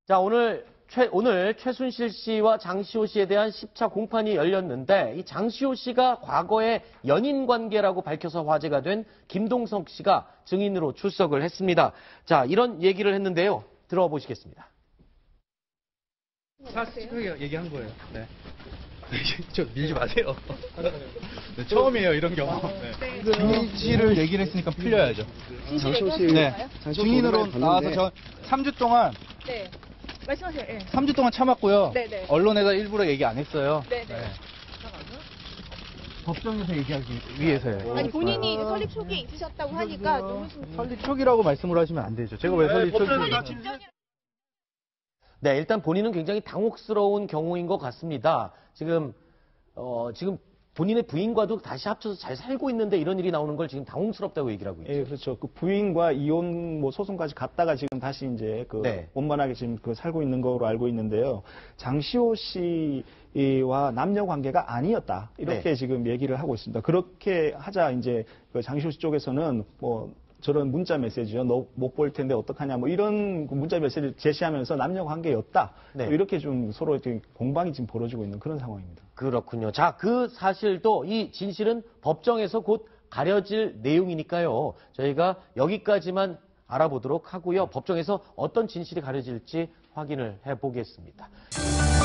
자, 오늘 최순실 씨와 장시호 씨에 대한 10차 공판이 열렸는데 이 장시호 씨가 과거에 연인 관계라고 밝혀서 화제가 된 김동석 씨가 증인으로 출석을 했습니다. 자, 이런 얘기를 했는데요. 들어보시겠습니다. 사실하게 얘기한 거예요. 네. 저 밀지 마세요. 네, 처음이에요, 이런 경우. 네. 진실을 얘기를 했으니까 풀려야죠. 장시호 씨, 네. 증인으로 나와서 저 3주 동안 네. 말씀하세요. 네. 3주 동안 참았고요. 네네. 언론에다 일부러 얘기 안 했어요. 네네. 네. 법정에서 얘기하기 위해서요. 아니 본인이 설립 초기에 있으셨다고 하니까 너무 설립 초기라고 말씀을 하시면 안 되죠. 제가 왜 설립 초기? 설립 직전이 네, 일단 본인은 굉장히 당혹스러운 경우인 것 같습니다. 지금 본인의 부인과도 다시 합쳐서 잘 살고 있는데 이런 일이 나오는 걸 지금 당혹스럽다고 얘기를 하고 있죠. 예, 그렇죠. 그 부인과 이혼 소송까지 갔다가 지금 다시 이제 네. 원만하게 지금 살고 있는 거로 알고 있는데요. 장시호 씨와 남녀 관계가 아니었다. 이렇게 네. 지금 얘기를 하고 있습니다. 그렇게 하자 이제 그 장시호 씨 쪽에서는 저런 문자 메시지요. 너 못 볼 텐데 어떡하냐. 이런 문자 메시지를 제시하면서 남녀 관계였다. 네. 이렇게 좀 서로 공방이 지금 벌어지고 있는 그런 상황입니다. 그렇군요. 자, 그 사실도 이 진실은 법정에서 곧 가려질 내용이니까요. 저희가 여기까지만 알아보도록 하고요. 법정에서 어떤 진실이 가려질지 확인을 해보겠습니다.